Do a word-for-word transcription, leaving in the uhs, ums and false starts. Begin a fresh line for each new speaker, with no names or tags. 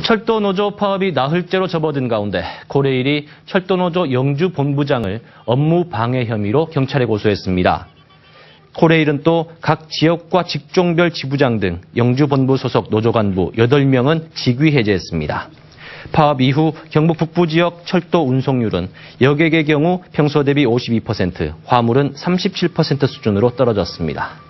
철도노조 파업이 나흘째로 접어든 가운데 코레일이 철도노조 영주 본부장을 업무 방해 혐의로 경찰에 고소했습니다. 코레일은 또 각 지역과 직종별 지부장 등 영주 본부 소속 노조 간부 여덟 명은 직위 해제했습니다. 파업 이후 경북 북부 지역 철도 운송률은 여객의 경우 평소 대비 오십이 퍼센트, 화물은 삼십칠 퍼센트 수준으로 떨어졌습니다.